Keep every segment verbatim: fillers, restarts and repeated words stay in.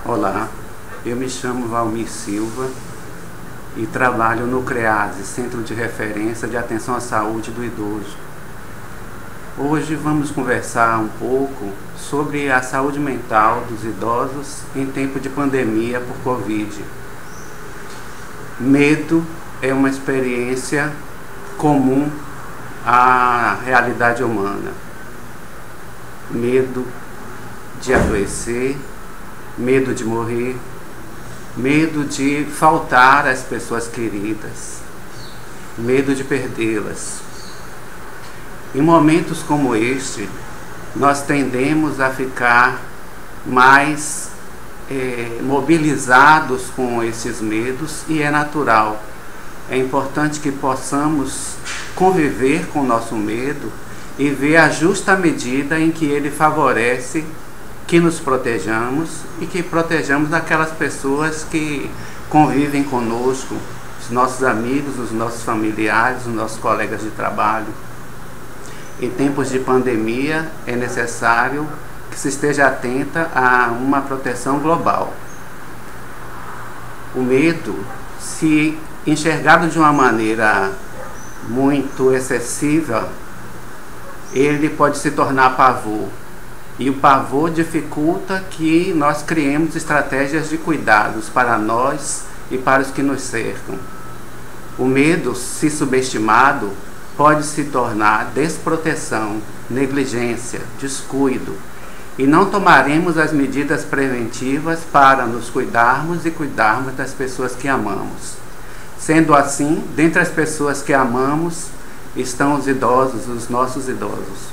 Olá, eu me chamo Valmir Silva e trabalho no CREASE, Centro de Referência de Atenção à Saúde do Idoso. Hoje vamos conversar um pouco sobre a saúde mental dos idosos em tempo de pandemia por Covid. Medo é uma experiência comum à realidade humana. Medo de adoecer, medo de morrer, medo de faltar às pessoas queridas, medo de perdê-las. Em momentos como este, nós tendemos a ficar mais é, mobilizados com esses medos, e é natural. É importante que possamos conviver com o nosso medo e ver a justa medida em que ele favorece que nos protejamos e que protejamos aquelas pessoas que convivem conosco, os nossos amigos, os nossos familiares, os nossos colegas de trabalho. Em tempos de pandemia, é necessário que se esteja atenta a uma proteção global. O medo, se enxergado de uma maneira muito excessiva, ele pode se tornar pavor. E o pavor dificulta que nós criemos estratégias de cuidados para nós e para os que nos cercam. O medo, se subestimado, pode se tornar desproteção, negligência, descuido, e não tomaremos as medidas preventivas para nos cuidarmos e cuidarmos das pessoas que amamos. Sendo assim, dentre as pessoas que amamos, estão os idosos, os nossos idosos.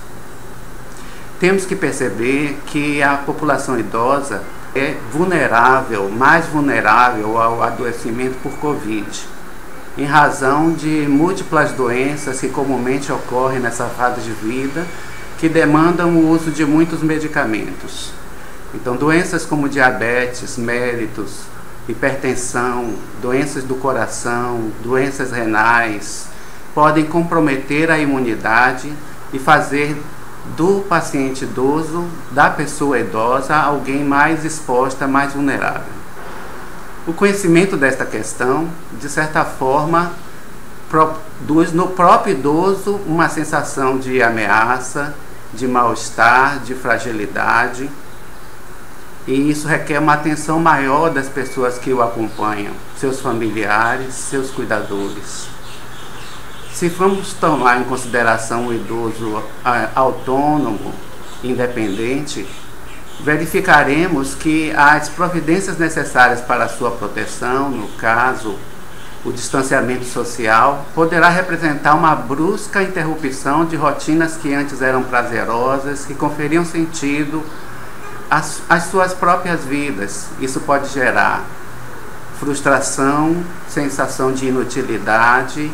Temos que perceber que a população idosa é vulnerável, mais vulnerável ao adoecimento por Covid, em razão de múltiplas doenças que comumente ocorrem nessa fase de vida, que demandam o uso de muitos medicamentos. Então, doenças como diabetes, mellitus, hipertensão, doenças do coração, doenças renais, podem comprometer a imunidade e fazer do paciente idoso, da pessoa idosa, alguém mais exposta, mais vulnerável. O conhecimento desta questão, de certa forma, produz no próprio idoso uma sensação de ameaça, de mal-estar, de fragilidade, e isso requer uma atenção maior das pessoas que o acompanham, seus familiares, seus cuidadores. Se formos tomar em consideração o idoso autônomo, independente, verificaremos que as providências necessárias para a sua proteção, no caso, o distanciamento social, poderá representar uma brusca interrupção de rotinas que antes eram prazerosas, que conferiam sentido às, às suas próprias vidas. Isso pode gerar frustração, sensação de inutilidade,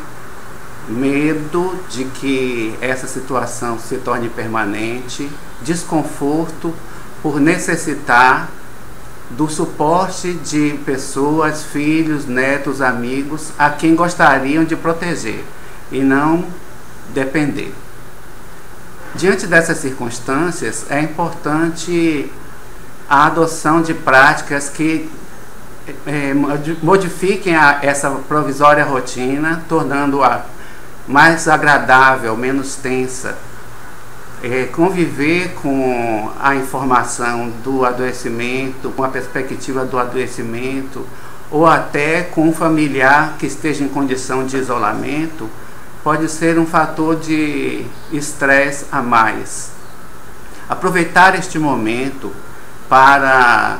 medo de que essa situação se torne permanente, desconforto por necessitar do suporte de pessoas, filhos, netos, amigos, a quem gostariam de proteger e não depender. Diante dessas circunstâncias, é importante a adoção de práticas que é, modifiquem a, essa provisória rotina, tornando-a mais agradável, menos tensa. É, conviver com a informação do adoecimento, com a perspectiva do adoecimento, ou até com um familiar que esteja em condição de isolamento, pode ser um fator de estresse a mais. Aproveitar este momento para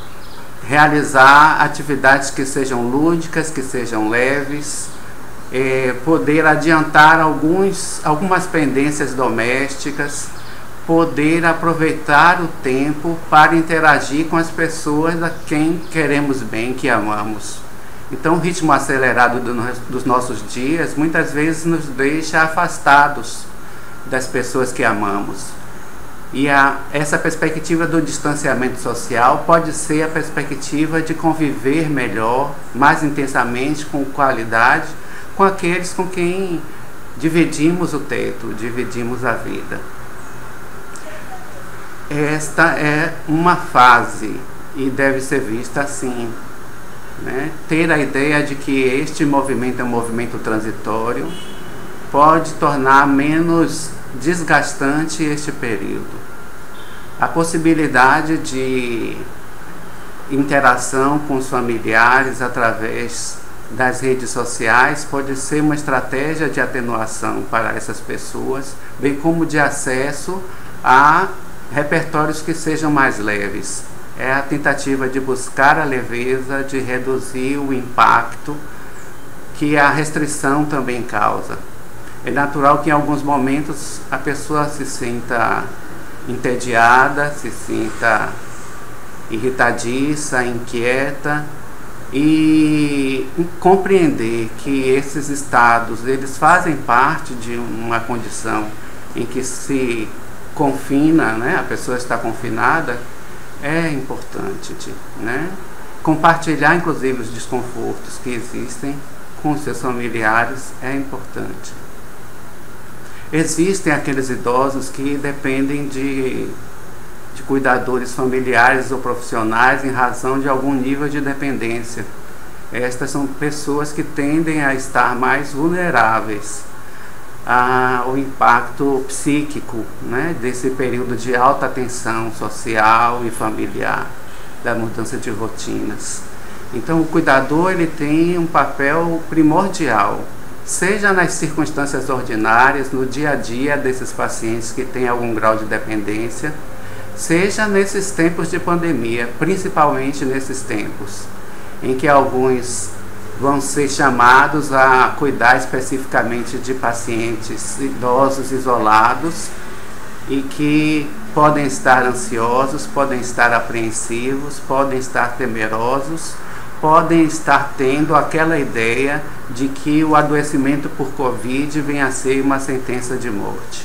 realizar atividades que sejam lúdicas, que sejam leves, É, poder adiantar alguns, algumas pendências domésticas, poder aproveitar o tempo para interagir com as pessoas a quem queremos bem, que amamos. Então, o ritmo acelerado do, dos nossos dias muitas vezes nos deixa afastados das pessoas que amamos. E a, essa perspectiva do distanciamento social pode ser a perspectiva de conviver melhor, mais intensamente, com qualidade, com aqueles com quem dividimos o teto, dividimos a vida. Esta é uma fase e deve ser vista assim, né? Ter a ideia de que este movimento é um movimento transitório pode tornar menos desgastante este período. A possibilidade de interação com os familiares através das redes sociais pode ser uma estratégia de atenuação para essas pessoas, bem como de acesso a repertórios que sejam mais leves. É a tentativa de buscar a leveza, de reduzir o impacto que a restrição também causa. É natural que em alguns momentos a pessoa se sinta entediada, se sinta irritadiça, inquieta, e compreender que esses estados eles fazem parte de uma condição em que se confina, né? A pessoa está confinada, é importante, né? Compartilhar inclusive os desconfortos que existem com os seus familiares é importante. Existem aqueles idosos que dependem de, de cuidadores familiares ou profissionais em razão de algum nível de dependência. Estas são pessoas que tendem a estar mais vulneráveis ao impacto psíquico, né, desse período de alta tensão social e familiar, da mudança de rotinas. Então o cuidador ele tem um papel primordial, seja nas circunstâncias ordinárias, no dia a dia desses pacientes que têm algum grau de dependência, seja nesses tempos de pandemia, principalmente nesses tempos, em que alguns vão ser chamados a cuidar especificamente de pacientes idosos isolados e que podem estar ansiosos, podem estar apreensivos, podem estar temerosos, podem estar tendo aquela ideia de que o adoecimento por Covid vem a ser uma sentença de morte.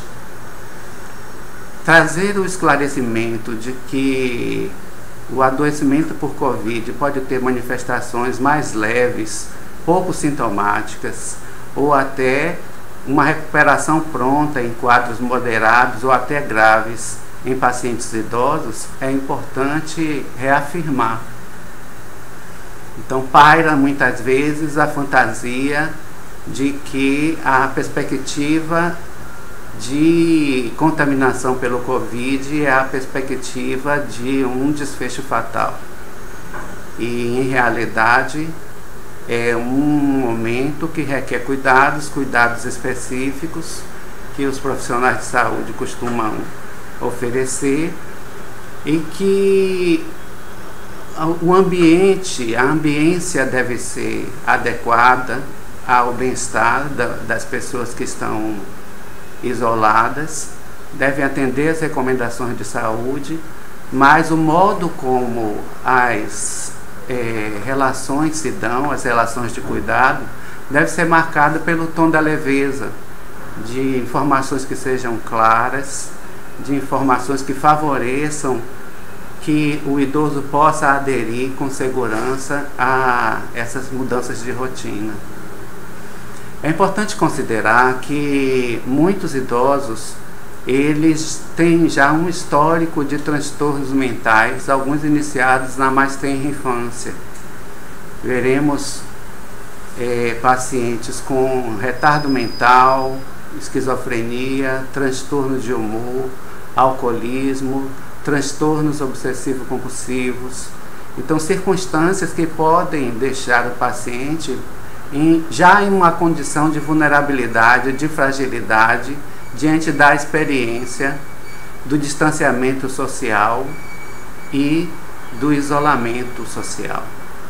Trazer o esclarecimento de que o adoecimento por Covid pode ter manifestações mais leves, pouco sintomáticas, ou até uma recuperação pronta em quadros moderados ou até graves em pacientes idosos, é importante reafirmar. Então paira muitas vezes a fantasia de que a perspectiva de contaminação pelo Covid é a perspectiva de um desfecho fatal. E em realidade é um momento que requer cuidados, cuidados específicos que os profissionais de saúde costumam oferecer e que o ambiente, a ambiência deve ser adequada ao bem-estar da, das pessoas que estão isoladas, devem atender as recomendações de saúde, mas o modo como as é, relações se dão, as relações de cuidado, deve ser marcado pelo tom da leveza, de informações que sejam claras, de informações que favoreçam que o idoso possa aderir com segurança a essas mudanças de rotina. É importante considerar que muitos idosos, eles têm já um histórico de transtornos mentais, alguns iniciados na mais tenra infância. Veremos é, pacientes com retardo mental, esquizofrenia, transtornos de humor, alcoolismo, transtornos obsessivo-compulsivos. Então, circunstâncias que podem deixar o paciente em, já em uma condição de vulnerabilidade, de fragilidade, diante da experiência do distanciamento social e do isolamento social.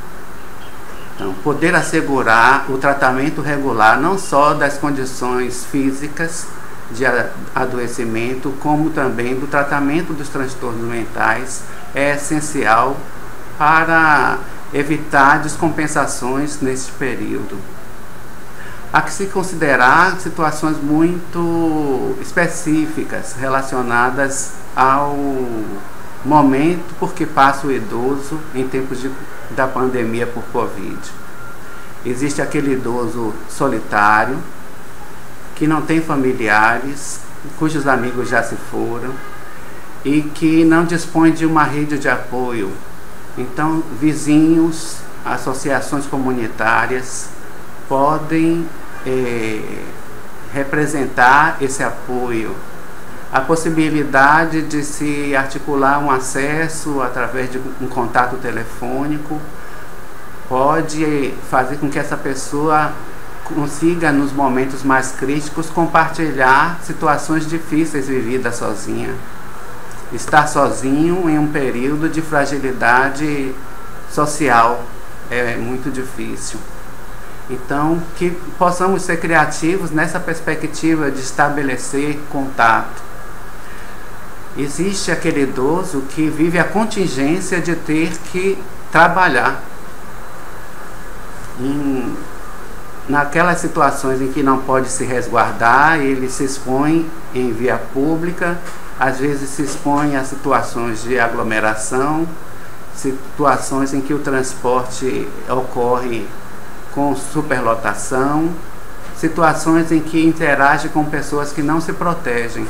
Então, poder assegurar o tratamento regular não só das condições físicas de adoecimento, como também do tratamento dos transtornos mentais é essencial para evitar descompensações neste período. Há que se considerar situações muito específicas relacionadas ao momento por que passa o idoso em tempos de, da pandemia por Covid. Existe aquele idoso solitário, que não tem familiares, cujos amigos já se foram e que não dispõe de uma rede de apoio Então, vizinhos, associações comunitárias podem é, representar esse apoio. A possibilidade de se articular um acesso através de um contato telefônico pode fazer com que essa pessoa consiga, nos momentos mais críticos, compartilhar situações difíceis vividas sozinha. Estar sozinho em um período de fragilidade social é muito difícil. Então, que possamos ser criativos nessa perspectiva de estabelecer contato. Existe aquele idoso que vive a contingência de ter que trabalhar. Em, naquelas situações em que não pode se resguardar, ele se expõe em via pública, às vezes se expõe a situações de aglomeração, situações em que o transporte ocorre com superlotação, situações em que interage com pessoas que não se protegem.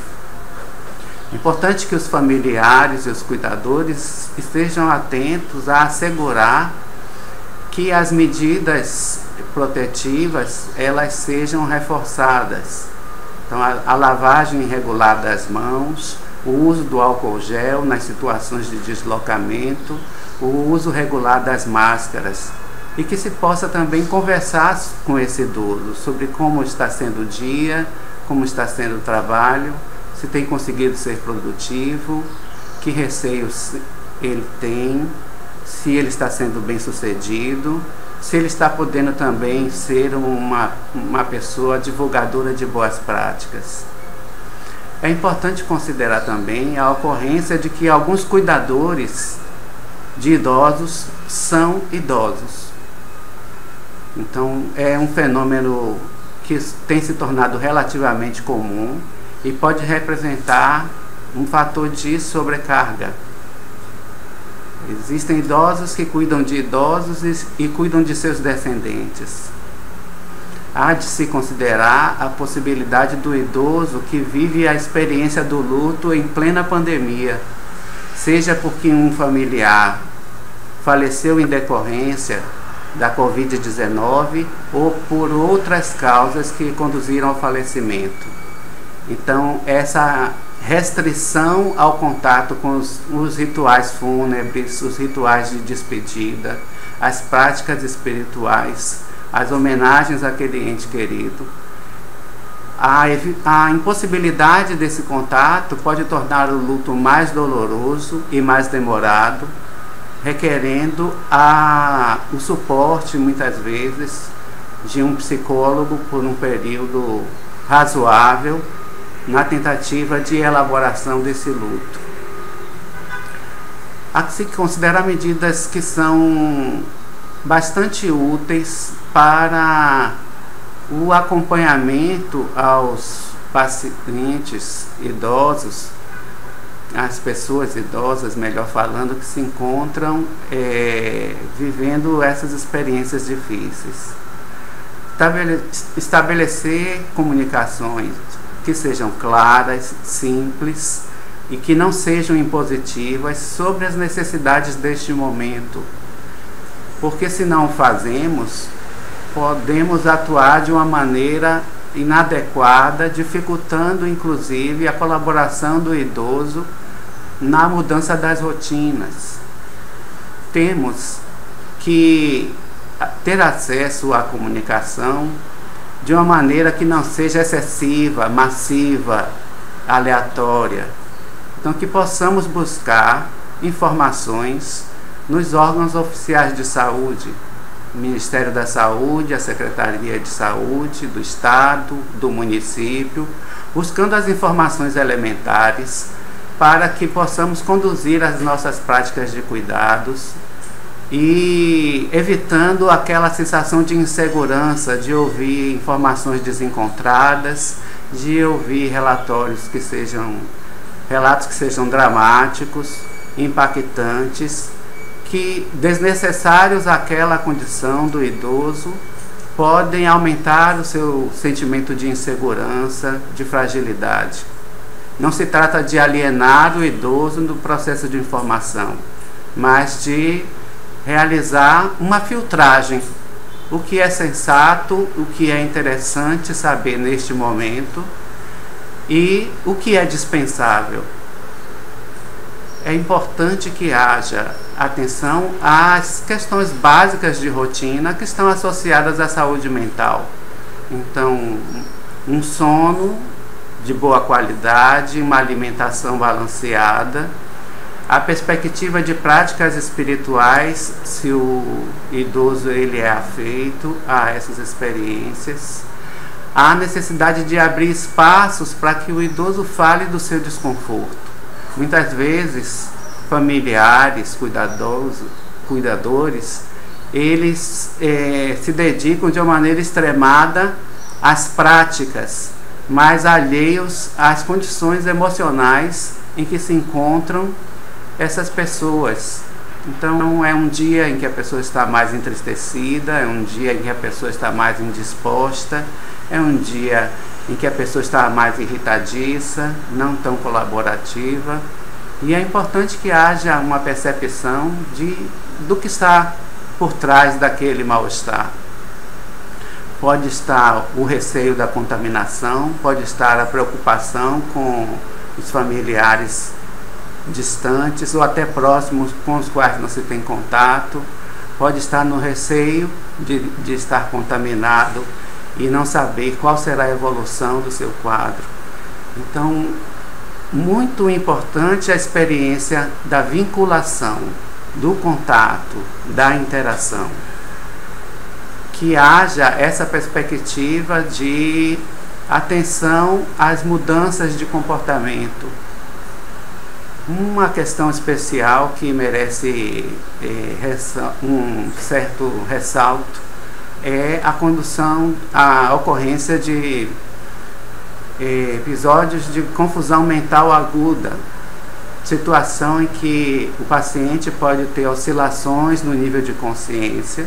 É importante que os familiares e os cuidadores estejam atentos a assegurar que as medidas protetivas elas sejam reforçadas. Então, a, a lavagem regular das mãos, o uso do álcool gel nas situações de deslocamento, o uso regular das máscaras, e que se possa também conversar com esse idoso sobre como está sendo o dia, como está sendo o trabalho, se tem conseguido ser produtivo, que receios ele tem, se ele está sendo bem sucedido, se ele está podendo também ser uma, uma pessoa divulgadora de boas práticas. É importante considerar também a ocorrência de que alguns cuidadores de idosos são idosos. Então, é um fenômeno que tem se tornado relativamente comum e pode representar um fator de sobrecarga. Existem idosos que cuidam de idosos e, e cuidam de seus descendentes. Há de se considerar a possibilidade do idoso que vive a experiência do luto em plena pandemia, seja porque um familiar faleceu em decorrência da covid dezenove ou por outras causas que conduziram ao falecimento. Então, essa restrição ao contato com os, os rituais fúnebres, os rituais de despedida, as práticas espirituais, as homenagens àquele ente querido. A, a impossibilidade desse contato pode tornar o luto mais doloroso e mais demorado, requerendo a, o suporte, muitas vezes, de um psicólogo por um período razoável, na tentativa de elaboração desse luto. Há que se considerar medidas que são bastante úteis para o acompanhamento aos pacientes idosos, as pessoas idosas, melhor falando, que se encontram é, vivendo essas experiências difíceis. Estabelecer comunicações que sejam claras, simples e que não sejam impositivas sobre as necessidades deste momento. Porque se não fazemos, podemos atuar de uma maneira inadequada, dificultando inclusive a colaboração do idoso na mudança das rotinas. Temos que ter acesso à comunicação de uma maneira que não seja excessiva, massiva, aleatória. Então, que possamos buscar informações nos órgãos oficiais de saúde, o Ministério da Saúde, a Secretaria de Saúde do Estado, do município, buscando as informações elementares para que possamos conduzir as nossas práticas de cuidados e evitando aquela sensação de insegurança, de ouvir informações desencontradas, de ouvir relatórios que sejam, relatos que sejam dramáticos, impactantes, que desnecessários àquela condição do idoso podem aumentar o seu sentimento de insegurança, de fragilidade. Não se trata de alienar o idoso no processo de informação, mas de realizar uma filtragem. O que é sensato, o que é interessante saber neste momento e o que é dispensável. É importante que haja atenção às questões básicas de rotina que estão associadas à saúde mental. Então, um sono de boa qualidade, uma alimentação balanceada, a perspectiva de práticas espirituais, se o idoso ele é afeito a essas experiências, a necessidade de abrir espaços para que o idoso fale do seu desconforto. Muitas vezes, familiares, cuidadosos, cuidadores, eles eh, se dedicam de uma maneira extremada às práticas, mas alheios às condições emocionais em que se encontram essas pessoas. Então é um dia em que a pessoa está mais entristecida, é um dia em que a pessoa está mais indisposta, é um dia em que a pessoa está mais irritadiça, não tão colaborativa, e é importante que haja uma percepção de, do que está por trás daquele mal-estar. Pode estar o receio da contaminação, pode estar a preocupação com os familiares distantes ou até próximos com os quais não se tem contato, pode estar no receio de, de estar contaminado e não saber qual será a evolução do seu quadro. Então, muito importante a experiência da vinculação, do contato, da interação. Que haja essa perspectiva de atenção às mudanças de comportamento. Uma questão especial que merece é, um certo ressalto é a condução, a ocorrência de é, episódios de confusão mental aguda, situação em que o paciente pode ter oscilações no nível de consciência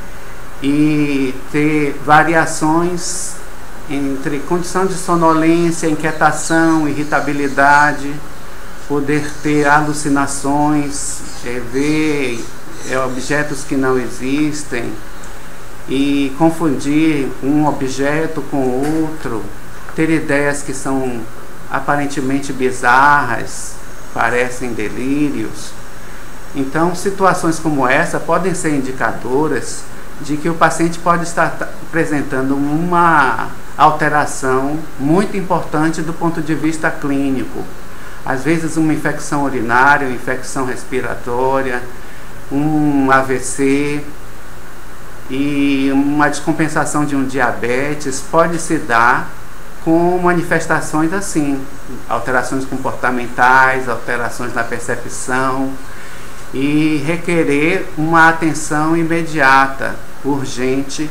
e ter variações entre condição de sonolência, inquietação, irritabilidade, poder ter alucinações, é, ver é, objetos que não existem e confundir um objeto com outro, ter ideias que são aparentemente bizarras, parecem delírios. Então, situações como essa podem ser indicadoras de que o paciente pode estar apresentando uma alteração muito importante do ponto de vista clínico. Às vezes uma infecção urinária, uma infecção respiratória, um A V C e uma descompensação de um diabetes pode se dar com manifestações assim, alterações comportamentais, alterações na percepção e requerer uma atenção imediata, urgente,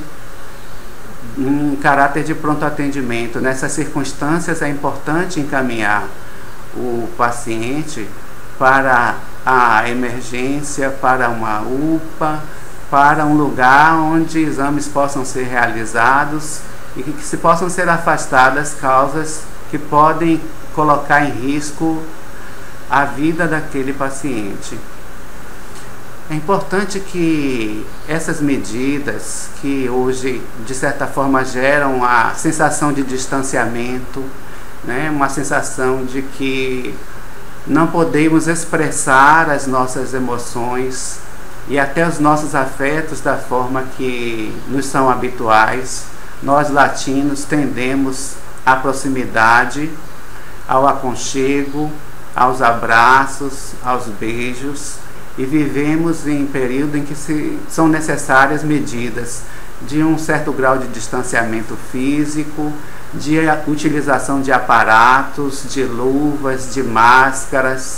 em caráter de pronto atendimento. Nessas circunstâncias é importante encaminhar o paciente para a emergência, para uma U P A, para um lugar onde exames possam ser realizados e que se possam ser afastadas causas que podem colocar em risco a vida daquele paciente. É importante que essas medidas, que hoje de certa forma geram a sensação de distanciamento, né, uma sensação de que não podemos expressar as nossas emoções e até os nossos afetos da forma que nos são habituais. Nós latinos tendemos à proximidade, ao aconchego, aos abraços, aos beijos, e vivemos em um período em que se, são necessárias medidas de um certo grau de distanciamento físico, de utilização de aparatos, de luvas, de máscaras,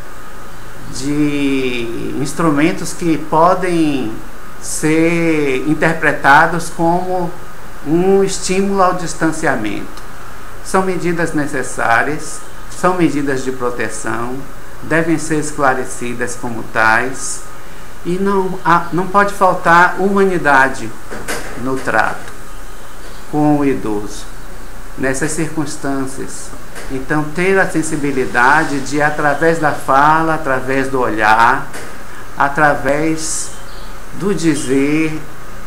de instrumentos que podem ser interpretados como um estímulo ao distanciamento. São medidas necessárias, são medidas de proteção, devem ser esclarecidas como tais, e não, há, não pode faltar humanidade no trato com o idoso, nessas circunstâncias. Então, ter a sensibilidade de, através da fala, através do olhar, através do dizer,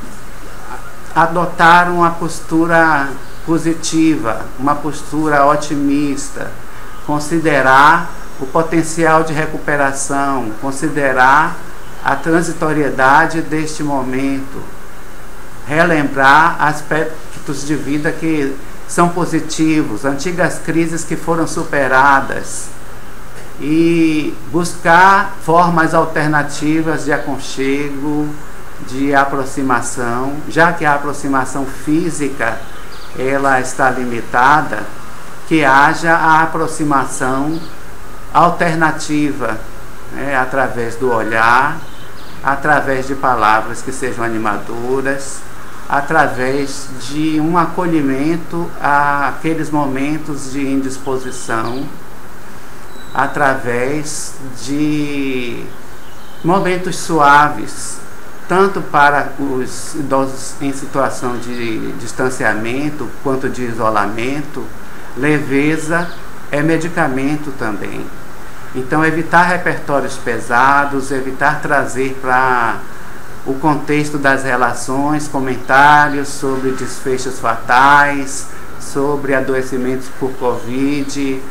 adotar uma postura positiva, uma postura otimista, considerar o potencial de recuperação, considerar a transitoriedade deste momento, relembrar aspectos de vida que são positivos, antigas crises que foram superadas, e buscar formas alternativas de aconchego, de aproximação, já que a aproximação física ela está limitada, que haja a aproximação alternativa, né, através do olhar, através de palavras que sejam animadoras, através de um acolhimento àqueles momentos de indisposição, através de momentos suaves, tanto para os idosos em situação de distanciamento quanto de isolamento. Leveza é medicamento também. Então, evitar repertórios pesados, evitar trazer para o contexto das relações comentários sobre desfechos fatais, sobre adoecimentos por Covid,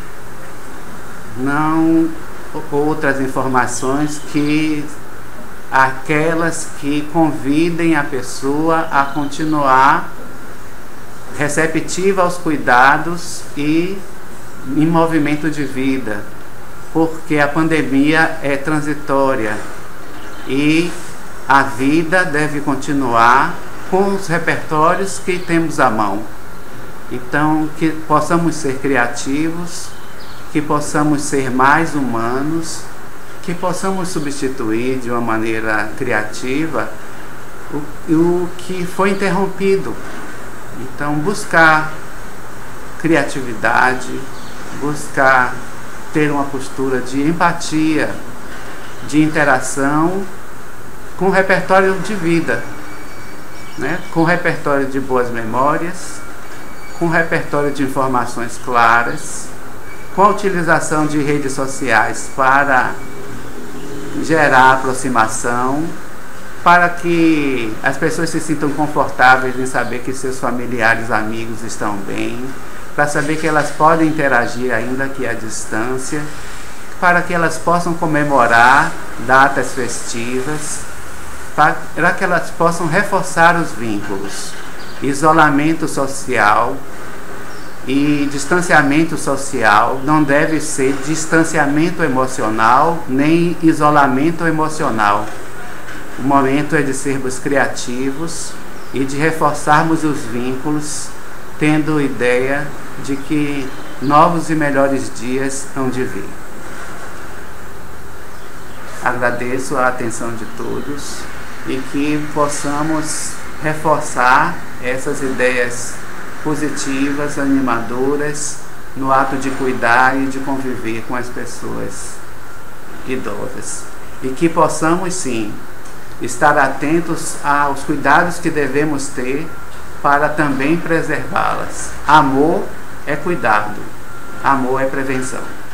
não outras informações que aquelas que convidem a pessoa a continuar receptiva aos cuidados e em movimento de vida, porque a pandemia é transitória e a vida deve continuar com os repertórios que temos à mão. Então, que possamos ser criativos, que possamos ser mais humanos, que possamos substituir de uma maneira criativa o, o que foi interrompido. Então, buscar criatividade, buscar ter uma postura de empatia, de interação com o repertório de vida, né? Com o repertório de boas memórias, com o repertório de informações claras, com a utilização de redes sociais para gerar aproximação, para que as pessoas se sintam confortáveis em saber que seus familiares, amigos estão bem, para saber que elas podem interagir ainda que à distância, para que elas possam comemorar datas festivas, para que elas possam reforçar os vínculos. Isolamento social e distanciamento social não deve ser distanciamento emocional nem isolamento emocional. O momento é de sermos criativos e de reforçarmos os vínculos, tendo ideia de que novos e melhores dias hão de vir. Agradeço a atenção de todos e que possamos reforçar essas ideias positivas, animadoras, no ato de cuidar e de conviver com as pessoas idosas. E que possamos, sim, estar atentos aos cuidados que devemos ter para também preservá-las. Amor é cuidado, amor é prevenção.